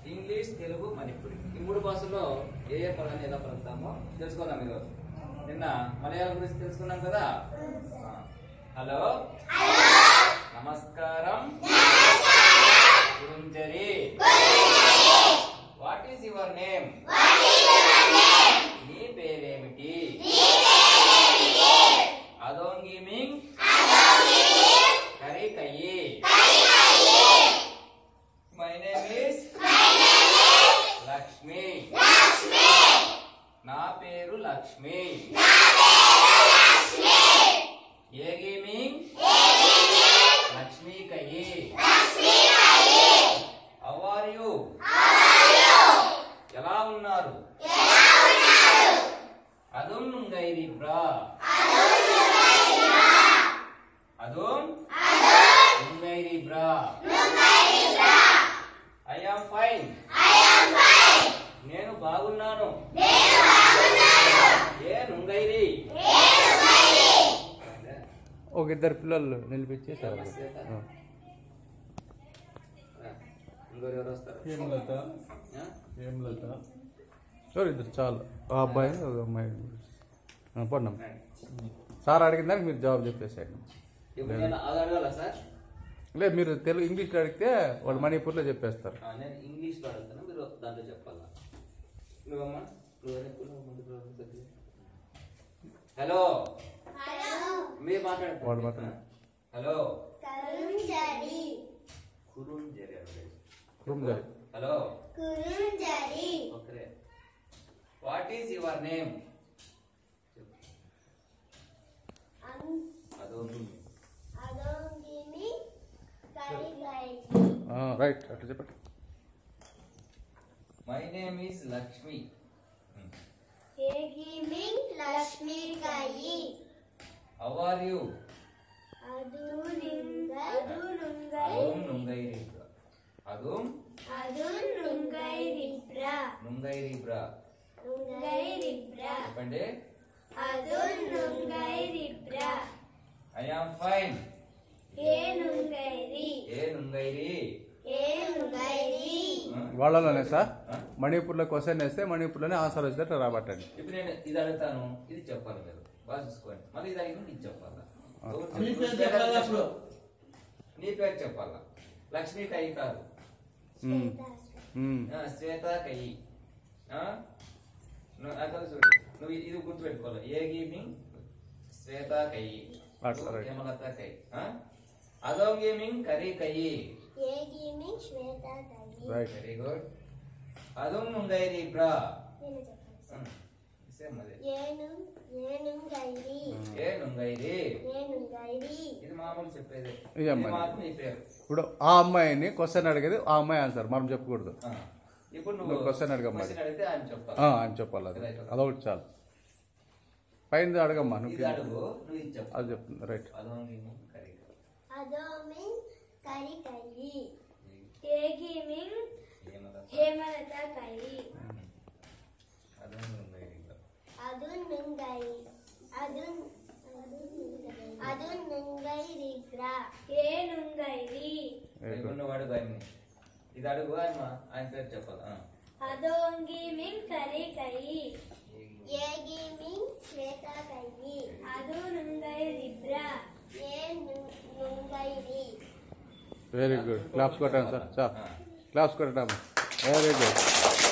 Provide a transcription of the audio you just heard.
English, Telugu, Manipuri ఈ మూడు భాషల్లో ఏ ఏ పదాన్ని ఎలా పలుకుతామో తెలుసుకుందాం ఈరోజు. నిన్న మలయాళం గురించి తెలుసుకున్నాం కదా. హలో, నమస్కారం, గురుంజరి. What is your name? నీ పేరేమిటి? అదోంగి మింగ్ కరి కయ్యి. My name is Lakshmi. నా పేరు లక్ష్మి. ఏగి మింగ్ లక్ష్మి కయ్యి. How are you? ఎలా ఉన్నారు? అదుం నుంగైరి బ్రా. అదుం నుంగైరి బ్రా. I am fine. నేను బాగున్నాను. ఏ నుంగైరి. ఒక ఇద్దరు పిల్లలు నిలిపించేసారు. ఇంకొకరు వస్తారు. ఎవరు ఇద్దరు చాలు, ఒక అబ్బాయి ఒక అమ్మాయి. పడినాం సార్ అడిగిన దానికి మీరు జవాబు చెప్పేసాడు. ఇప్పుడు నేను అది అడగాల సార్? లేదు, మీరు తెలుగు ఇంగ్లీష్లో అడిగితే వాళ్ళు మణిపూర్లో చెప్పేస్తారు. నేను ఇంగ్లీష్లో అడుగుతాను, మీరు దాంట్లో చెప్పాలా? నువ్వమ్మా, హలో, మీరు మాట్లాడండి. వాడు మాట్లాడు. హలో, కురుంజరి. కురుంజరి. హలో, కురుంజరి. Okay. What is your name? అదోంగిమి కరిగైరి. రైట్, అట్లా చెప్పండి. My name is Lakshmi. ఏగిమింగ్ లక్ష్మి కయ్యి. How are you? అదునుంగై. అదుం నుంగైరి బ్రా. అదుం నుంగైరి బ్రా. నుంగైరి బ్రా. నుంగైరి బ్రా. చెప్పండి. నుంగైరి బ్రా. I am fine. ఏ నుంగైరి. ఏ నుంగైరి. ఏ నుంగైరి. వాళ్ళలోనే సార్ మణిపూర్లో క్వశ్చన్ వేస్తే మణిపూర్లోనే ఆన్సర్ వచ్చేటట్టు రాబట్టండి. ఇప్పుడు నేను ఇది అడుగుతాను, ఇది చెప్పాలి, మీరు బాగా చూసుకోండి. మళ్ళీ ఇది అడిగిన ఇది చెప్పాలా? నీ పేరు చెప్పాలా? లక్ష్మి కయ్యి కాదు, శ్వేత కయ్యి. చూడు, నువ్వు ఇది గుర్తు పెట్టుకోవాలి. ఏగి మింగ్ శ్వేత కయ్యి. హేమలత కయ్యి. అదోంగి మింగ్ కరి కయ్యి. ఏగిమింగ్ శ్వేత కయ్యి. Very good. అదుం నుంగైరి బ్రా. ఏనుంగైరి. ఏ నుంగైరి. ఏనుంగైరి. ఇది మామూలు చెప్పేది. ఈ అమ్మాయి. మాత్రం నీ పేరు. ఇప్పుడు ఆ అమ్మాయిని క్వశ్చన్ అడిగేది ఆ అమ్మాయి ఆన్సర్ మనం చెప్పకూడదు. ఇప్పుడు నువ్వు క్వశ్చన్ అడగమ్మా. క్వశ్చన్ అడిగితే ఆయన చెప్పాలి. ఆయన చెప్పాలి. అదొకటి చాలు. పైన అడగమ్మా. ఇది నువ్వు అడుగు, నువ్వు ఇది చెప్పు. అది చెప్తుంది. రైట్. అదోమింగ్ కరి కయ్యి. ఏగిమింగ్ హేమలత కయ్యి. అదునుంగైరి. అదునుంగైరి బ్రా. ఏ నుంగైరి. వాడు భయని ఇది అడుగు, ఆయన పేరు చెప్పాలి. అదోంగిమింగ్ కరి కయ్యి. ఏగిమింగ్ శ్వేత కయ్యి. అదునుంగైరి బ్రా. ఏ నుంగైరి. Very good. క్లాప్స్ కొట్టాను సార్. క్లాప్స్ కొట్టాము. Very good.